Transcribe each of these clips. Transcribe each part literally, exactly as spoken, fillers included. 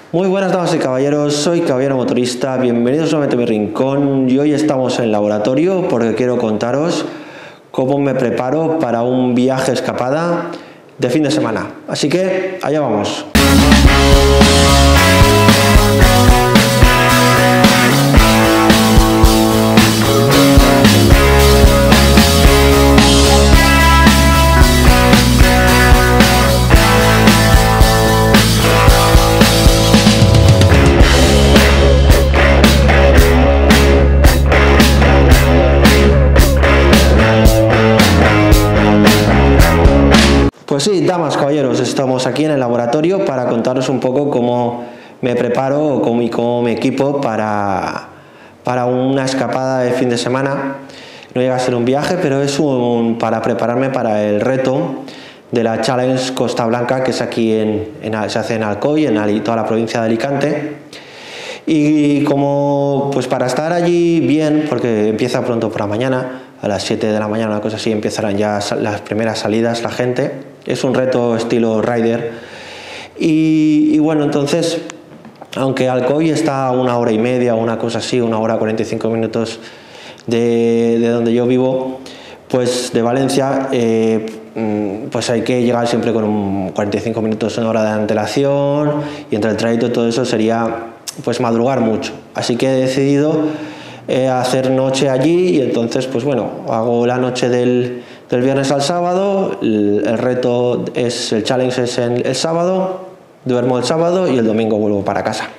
Muy buenas damas y caballeros, soy Caballero Motorista, bienvenidos nuevamente a mi rincón y hoy estamos en el laboratorio porque quiero contaros cómo me preparo para un viaje escapada de fin de semana. Así que allá vamos. Pues sí, damas, caballeros, estamos aquí en el laboratorio para contaros un poco cómo me preparo cómo, y cómo me equipo para, para una escapada de fin de semana. No llega a ser un viaje, pero es un, para prepararme para el reto de la Challenge Costa Blanca, que es aquí en, en se hace en Alcoy, en toda la provincia de Alicante. Y como pues para estar allí bien, porque empieza pronto por la mañana, a las siete de la mañana, una cosa así, empezarán ya las primeras salidas la gente. Es un reto estilo rider. Y, y bueno, entonces, aunque Alcoy está a una hora y media, una cosa así, una hora cuarenta y cinco minutos de, de donde yo vivo, pues de Valencia, eh, pues hay que llegar siempre con un cuarenta y cinco minutos, una hora de antelación, y entre el trayecto y todo eso sería pues madrugar mucho. Así que he decidido eh, hacer noche allí y entonces pues bueno, hago la noche del, del viernes al sábado. El, el reto es, el challenge es en, el sábado, duermo el sábado y el domingo vuelvo para casa.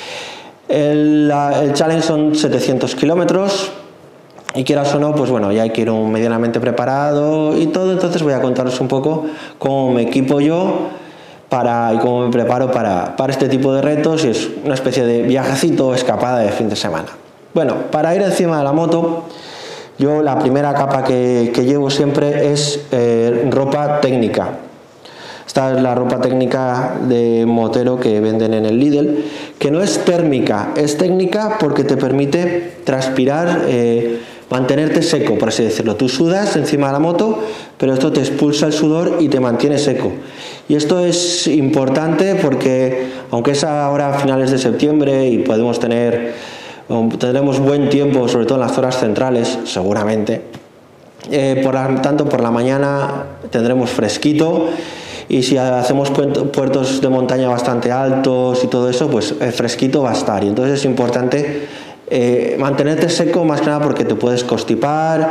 El, la, el challenge son setecientos kilómetros y quieras o no, pues bueno, ya hay que ir un medianamente preparado y todo. Entonces voy a contaros un poco cómo me equipo yo Para, y cómo me preparo para, para este tipo de retos, y es una especie de viajecito o escapada de fin de semana. Bueno, para ir encima de la moto, yo la primera capa que, que llevo siempre es eh, ropa técnica. Esta es la ropa técnica de motero que venden en el Lidl, que no es térmica, es técnica porque te permite transpirar, eh, mantenerte seco, por así decirlo. Tú sudas encima de la moto, pero esto te expulsa el sudor y te mantiene seco. Y esto es importante porque, aunque es ahora a finales de septiembre y podemos tener, tendremos buen tiempo, sobre todo en las zonas centrales, seguramente, eh, por la, tanto por la mañana tendremos fresquito, y si hacemos puertos de montaña bastante altos y todo eso, pues el fresquito va a estar. Y entonces es importante eh, mantenerte seco, más que nada porque te puedes constipar,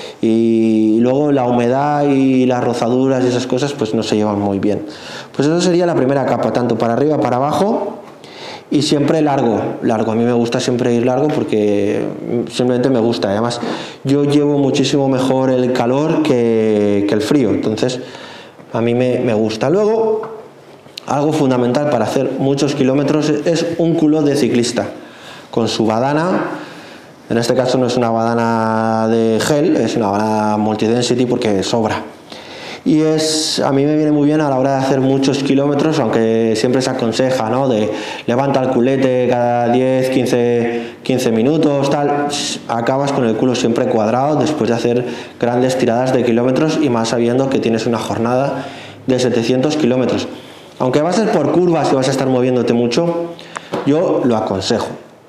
y luego la humedad y las rozaduras y esas cosas pues no se llevan muy bien. Pues eso sería la primera capa, tanto para arriba, para abajo, y siempre largo, largo. A mí me gusta siempre ir largo porque simplemente me gusta. Además, yo llevo muchísimo mejor el calor que, que el frío, entonces a mí me, me gusta. Luego, algo fundamental para hacer muchos kilómetros es un culo de ciclista, con su badana. En este caso no es una badana de gel, es una badana multidensity porque sobra. Y es, a mí me viene muy bien a la hora de hacer muchos kilómetros, aunque siempre se aconseja, ¿no?, de levanta el culete cada diez, quince minutos, tal. Acabas con el culo siempre cuadrado después de hacer grandes tiradas de kilómetros, y más sabiendo que tienes una jornada de setecientos kilómetros. Aunque va a ser por curvas y vas a estar moviéndote mucho, yo lo aconsejo.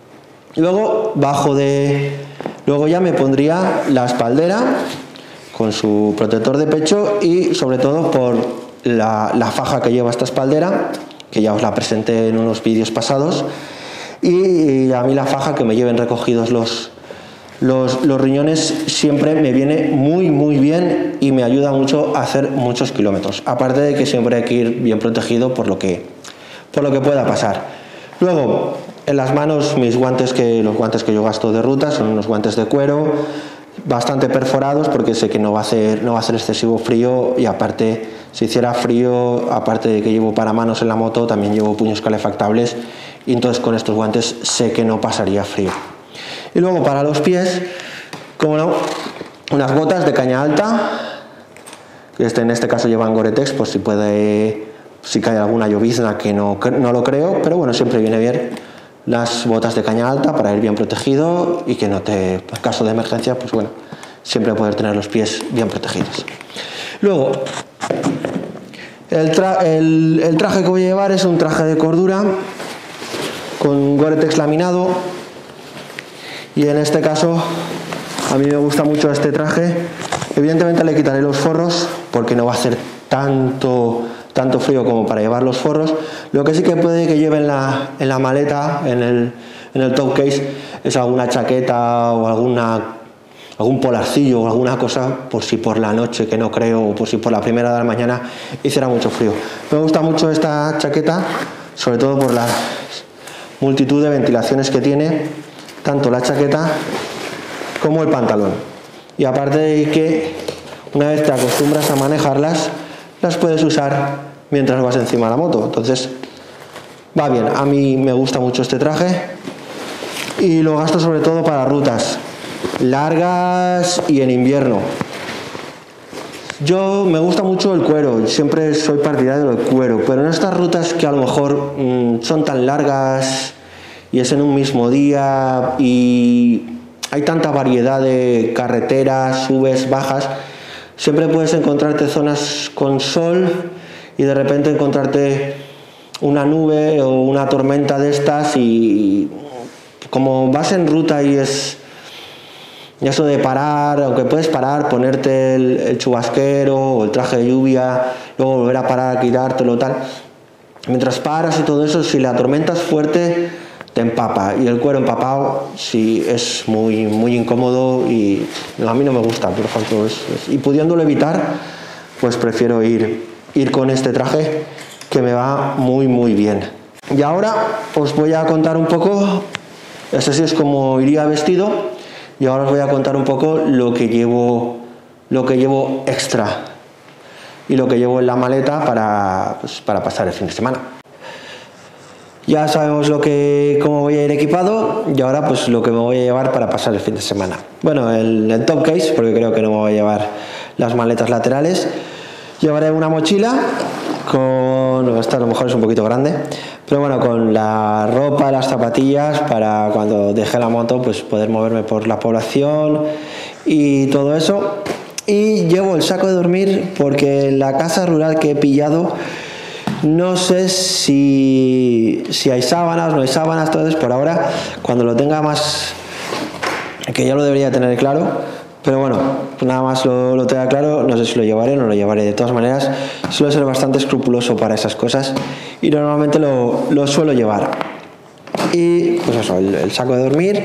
Luego bajo de, luego ya me pondría la espaldera con su protector de pecho, y sobre todo por la, la faja que lleva esta espaldera, que ya os la presenté en unos vídeos pasados, y, y a mí la faja que me lleven recogidos los, los, los riñones siempre me viene muy muy bien y me ayuda mucho a hacer muchos kilómetros, aparte de que siempre hay que ir bien protegido por lo que, por lo que pueda pasar. Luego, en las manos, mis guantes, que los guantes que yo gasto de ruta son unos guantes de cuero, bastante perforados porque sé que no va a hacer, no va a hacer excesivo frío, y aparte, si hiciera frío, aparte de que llevo paramanos en la moto, también llevo puños calefactables, y entonces con estos guantes sé que no pasaría frío. Y luego para los pies, como no, unas botas de caña alta, que este, en este caso llevan Gore-Tex, pues si puede, si cae alguna llovizna, que no, no lo creo, pero bueno, siempre viene bien las botas de caña alta para ir bien protegido y que no te, en caso de emergencia, pues bueno, siempre poder tener los pies bien protegidos. Luego, el, tra el, el traje que voy a llevar es un traje de cordura con Gore-Tex laminado, y en este caso a mí me gusta mucho este traje. Evidentemente le quitaré los forros porque no va a hacer tanto, tanto frío como para llevar los forros. Lo que sí que puede que lleve en la, en la maleta, en el, en el top case, es alguna chaqueta o alguna, algún polarcillo o alguna cosa, por si por la noche, que no creo, o por si por la primera de la mañana hiciera mucho frío. Me gusta mucho esta chaqueta, sobre todo por la multitud de ventilaciones que tiene, tanto la chaqueta como el pantalón. Y aparte de que una vez te acostumbras a manejarlas, las puedes usar mientras vas encima de la moto. Entonces va bien, a mí me gusta mucho este traje y lo gasto sobre todo para rutas largas y en invierno. Yo me gusta mucho el cuero, siempre soy partidario del cuero, pero en estas rutas que a lo mejor mmm, son tan largas y es en un mismo día y hay tanta variedad de carreteras, subes, bajas, siempre puedes encontrarte zonas con sol y de repente encontrarte una nube o una tormenta de estas, y como vas en ruta y es eso de parar, aunque puedes parar, ponerte el, el chubasquero o el traje de lluvia, luego volver a parar, quitártelo, tal, mientras paras y todo eso, si la tormenta es fuerte te empapa, y el cuero empapado sí es muy, muy incómodo y a mí no me gusta, por ejemplo, es, es, y pudiéndolo evitar, pues prefiero ir, ir con este traje que me va muy muy bien. Y ahora os voy a contar un poco, este sí es como iría vestido, y ahora os voy a contar un poco lo que llevo, lo que llevo extra y lo que llevo en la maleta para, pues, para pasar el fin de semana. Ya sabemos lo que, cómo voy a ir equipado, y ahora pues lo que me voy a llevar para pasar el fin de semana. Bueno, el, el top case, porque creo que no me voy a llevar las maletas laterales. Llevaré una mochila con, esta a lo mejor es un poquito grande, pero bueno, con la ropa, las zapatillas, para cuando deje la moto pues poder moverme por la población y todo eso. Y llevo el saco de dormir porque en la casa rural que he pillado no sé si, si hay sábanas, no hay sábanas, entonces por ahora, cuando lo tenga más, que ya lo debería tener claro, pero bueno, nada más lo, lo tenga claro, no sé si lo llevaré o no lo llevaré. De todas maneras, suelo ser bastante escrupuloso para esas cosas y normalmente lo, lo suelo llevar. Y pues eso, el, el saco de dormir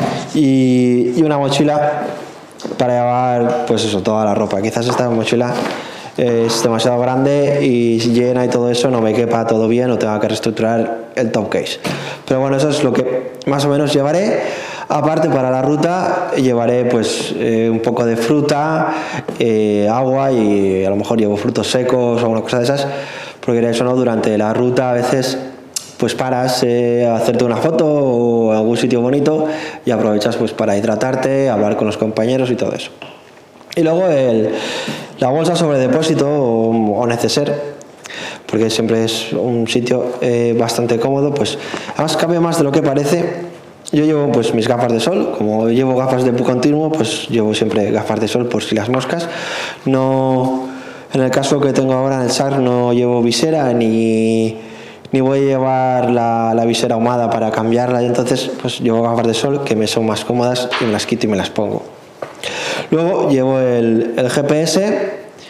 y, y una mochila para llevar pues eso, toda la ropa. Quizás esta mochila es demasiado grande y llena y todo eso, no me quepa todo bien o tenga que reestructurar el top case, pero bueno, eso es lo que más o menos llevaré. Aparte, para la ruta llevaré pues eh, un poco de fruta, eh, agua, y a lo mejor llevo frutos secos o alguna cosa de esas, porque eso no, durante la ruta a veces pues paras eh, a hacerte una foto o algún sitio bonito y aprovechas pues para hidratarte, hablar con los compañeros y todo eso. Y luego el, la bolsa sobre depósito o, o neceser, porque siempre es un sitio eh, bastante cómodo, pues además cabe más de lo que parece. Yo llevo pues mis gafas de sol, como llevo gafas de continuo, pues llevo siempre gafas de sol por si las moscas. No, en el caso que tengo ahora en el S A R no llevo visera ni, ni voy a llevar la, la visera ahumada para cambiarla, y entonces pues llevo gafas de sol que me son más cómodas y me las quito y me las pongo. Luego llevo el, el G P S.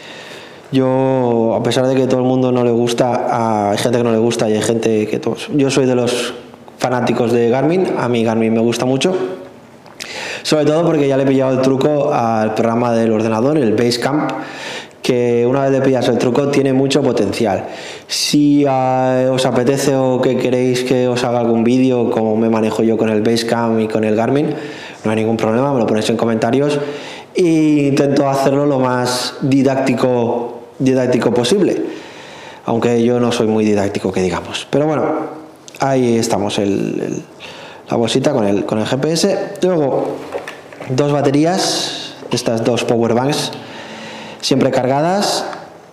Yo, a pesar de que todo el mundo no le gusta, hay gente que no le gusta y hay gente que todos, yo soy de los fanáticos de Garmin. A mí Garmin me gusta mucho, sobre todo porque ya le he pillado el truco al programa del ordenador, el Basecamp, que una vez le pillas el truco tiene mucho potencial. Si uh, os apetece o que queréis que os haga algún vídeo como me manejo yo con el Basecamp y con el Garmin, no hay ningún problema, me lo ponéis en comentarios e intento hacerlo lo más didáctico, didáctico posible, aunque yo no soy muy didáctico que digamos, pero bueno, ahí estamos, el, el, la bolsita con el, con el G P S. Luego dos baterías, estas dos power banks, siempre cargadas,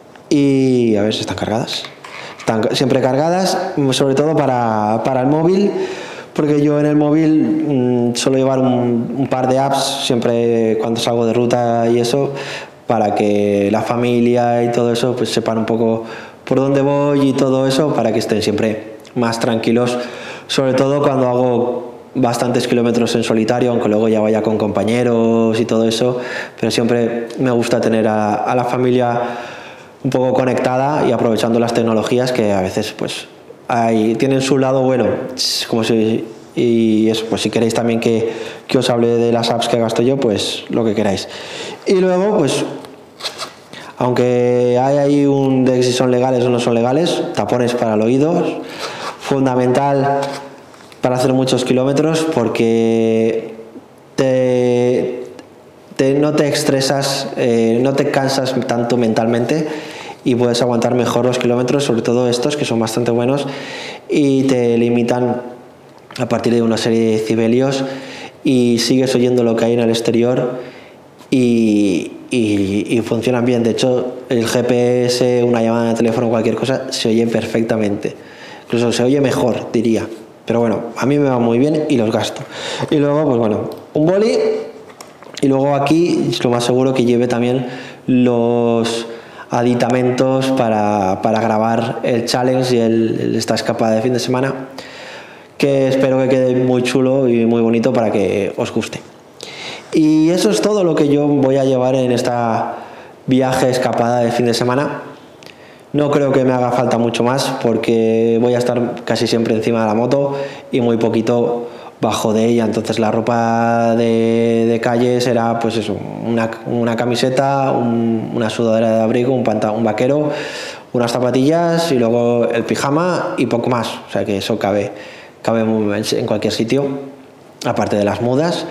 y a ver si están cargadas, están siempre cargadas, sobre todo para, para el móvil, porque yo en el móvil mmm, suelo llevar un, un par de apps siempre cuando salgo de ruta y eso, para que la familia y todo eso pues sepan un poco por dónde voy y todo eso, para que estén siempre más tranquilos sobre todo cuando hago bastantes kilómetros en solitario, aunque luego ya vaya con compañeros y todo eso, pero siempre me gusta tener a, a la familia un poco conectada y aprovechando las tecnologías que a veces pues hay, tienen su lado bueno, como si, y eso, pues si queréis también que, que os hable de las apps que gasto yo, pues lo que queráis. Y luego pues, aunque hay ahí un de si son legales o no son legales, tapones para el oído, fundamental para hacer muchos kilómetros, porque te, te, no te estresas, eh, no te cansas tanto mentalmente y puedes aguantar mejor los kilómetros, sobre todo estos que son bastante buenos y te limitan a partir de una serie de decibelios y sigues oyendo lo que hay en el exterior y, y, y funcionan bien. De hecho, el G P S, una llamada de teléfono, cualquier cosa, se oye perfectamente, incluso se oye mejor, diría. Pero bueno, a mí me va muy bien y los gasto. Y luego, pues bueno, un boli. Y luego aquí es lo más seguro que lleve también los aditamentos para, para grabar el challenge y el, el, esta escapada de fin de semana, que espero que quede muy chulo y muy bonito para que os guste. Y eso es todo lo que yo voy a llevar en esta viaje escapada de fin de semana. No creo que me haga falta mucho más porque voy a estar casi siempre encima de la moto y muy poquito bajo de ella. Entonces la ropa de, de calle será pues eso, una, una camiseta, un, una sudadera de abrigo, un pantalón, un vaquero, unas zapatillas y luego el pijama y poco más. O sea que eso cabe, cabe en cualquier sitio, aparte de las mudas.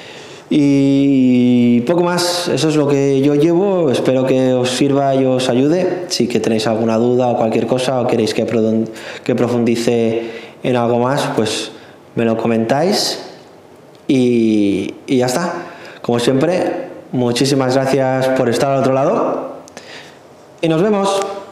Y poco más, eso es lo que yo llevo. Espero que os sirva y os ayude. Si que tenéis alguna duda o cualquier cosa o queréis que, que profundice en algo más, pues me lo comentáis y, y ya está. Como siempre, muchísimas gracias por estar al otro lado y nos vemos.